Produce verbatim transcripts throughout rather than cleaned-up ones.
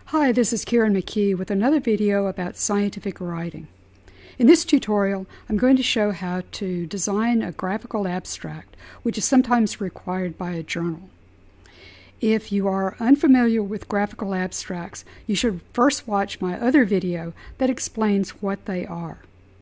Hi, this is Karen McKee with another video about scientific writing. In this tutorial, I'm going to show how to design a graphical abstract, which is sometimes required by a journal. If you are unfamiliar with graphical abstracts, you should first watch my other video that explains what they are.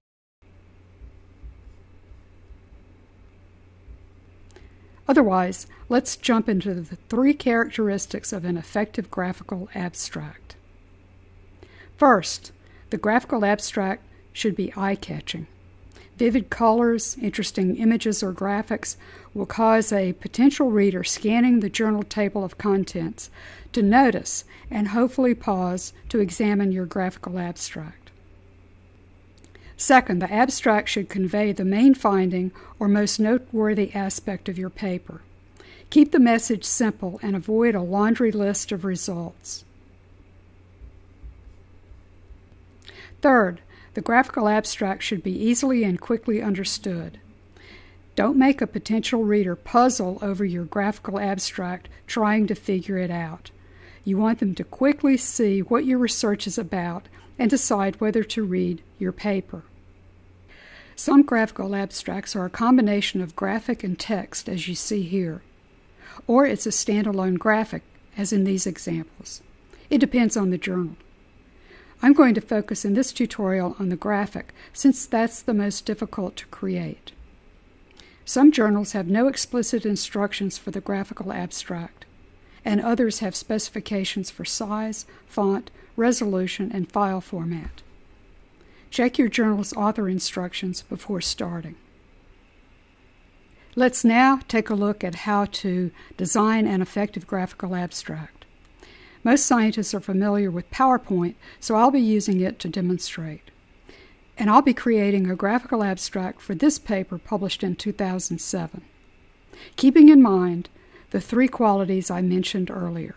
Otherwise, let's jump into the three characteristics of an effective graphical abstract. First, the graphical abstract should be eye-catching. Vivid colors, interesting images or graphics will cause a potential reader scanning the journal table of contents to notice and hopefully pause to examine your graphical abstract. Second, the abstract should convey the main finding or most noteworthy aspect of your paper. Keep the message simple and avoid a laundry list of results. Third, the graphical abstract should be easily and quickly understood. Don't make a potential reader puzzle over your graphical abstract trying to figure it out. You want them to quickly see what your research is about and decide whether to read your paper. Some graphical abstracts are a combination of graphic and text, as you see here, or it's a standalone graphic, as in these examples. It depends on the journal. I'm going to focus in this tutorial on the graphic, since that's the most difficult to create. Some journals have no explicit instructions for the graphical abstract, and others have specifications for size, font, resolution, and file format. Check your journal's author instructions before starting. Let's now take a look at how to design an effective graphical abstract. Most scientists are familiar with PowerPoint, so I'll be using it to demonstrate. And I'll be creating a graphical abstract for this paper published in two thousand seven, keeping in mind the three qualities I mentioned earlier.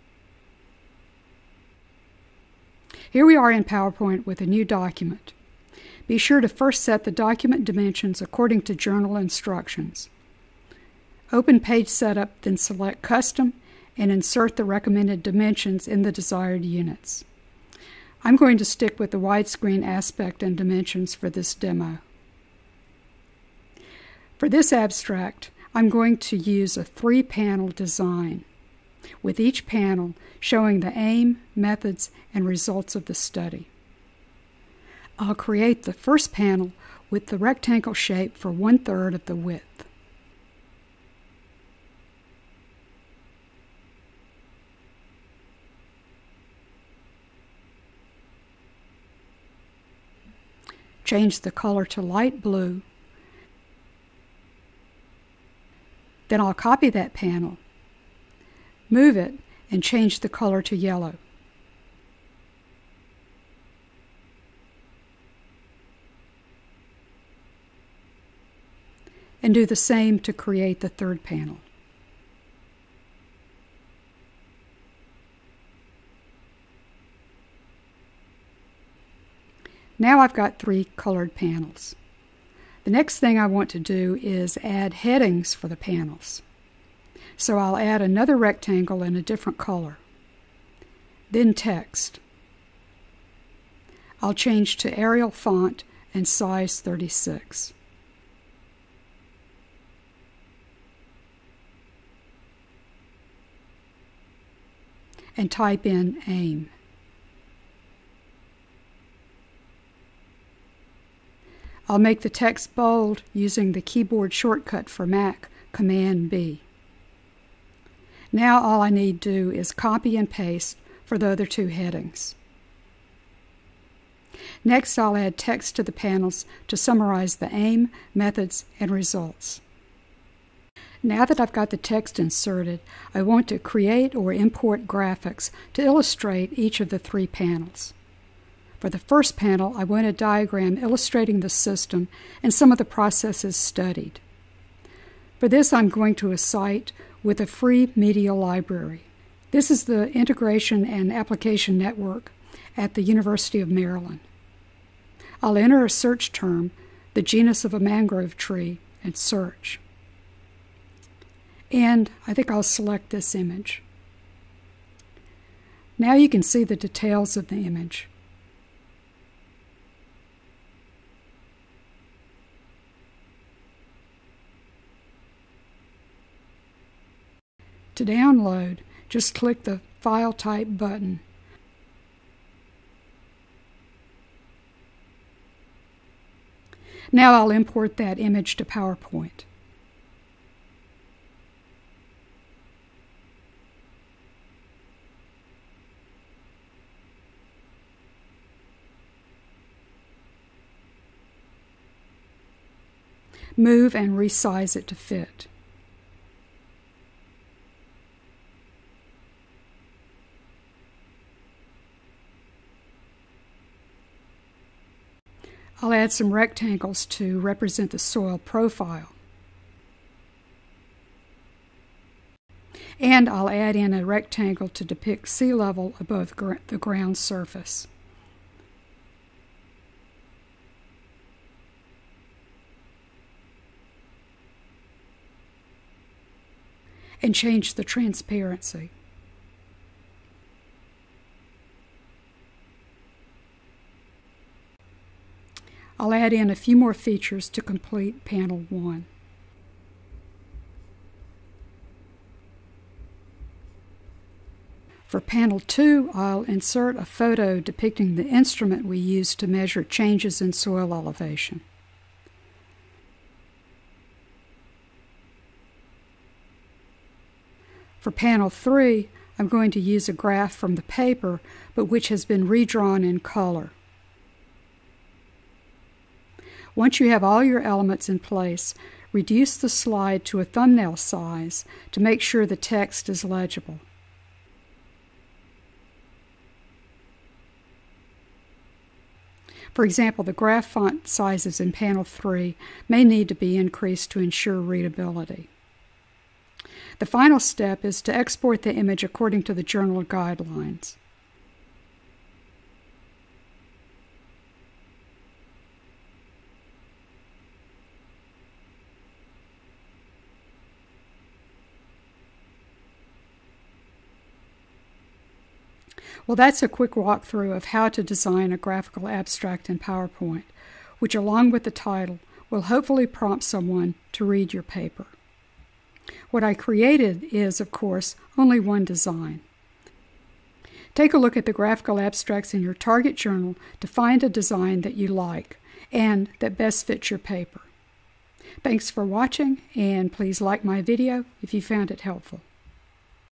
Here we are in PowerPoint with a new document. Be sure to first set the document dimensions according to journal instructions. Open Page Setup, then select Custom and insert the recommended dimensions in the desired units. I'm going to stick with the widescreen aspect and dimensions for this demo. For this abstract, I'm going to use a three-panel design, with each panel showing the aim, methods, and results of the study. I'll create the first panel with the rectangle shape for one-third of the width. Change the color to light blue. Then I'll copy that panel, move it, and change the color to yellow. And do the same to create the third panel. Now I've got three colored panels. The next thing I want to do is add headings for the panels. So I'll add another rectangle in a different color. Then text. I'll change to Arial font and size thirty-six. And type in AIM. I'll make the text bold using the keyboard shortcut for Mac, Command B. Now all I need to do is copy and paste for the other two headings. Next, I'll add text to the panels to summarize the aim, methods, and results. Now that I've got the text inserted, I want to create or import graphics to illustrate each of the three panels. For the first panel, I want a diagram illustrating the system and some of the processes studied. For this, I'm going to a site with a free media library. This is the Integration and Application Network at the University of Maryland. I'll enter a search term, the genus of a mangrove tree, and search. And I think I'll select this image. Now you can see the details of the image. To download, just click the File Type button. Now I'll import that image to PowerPoint. Move and resize it to fit. I'll add some rectangles to represent the soil profile. And I'll add in a rectangle to depict sea level above the ground surface. And change the transparency. I'll add in a few more features to complete panel one. For panel two, I'll insert a photo depicting the instrument we used to measure changes in soil elevation. For panel three, I'm going to use a graph from the paper, but which has been redrawn in color. Once you have all your elements in place, reduce the slide to a thumbnail size to make sure the text is legible. For example, the graph font sizes in panel three may need to be increased to ensure readability. The final step is to export the image according to the journal guidelines. Well, that's a quick walkthrough of how to design a graphical abstract in PowerPoint, which along with the title will hopefully prompt someone to read your paper. What I created is, of course, only one design. Take a look at the graphical abstracts in your target journal to find a design that you like and that best fits your paper. Thanks for watching, and please like my video if you found it helpful.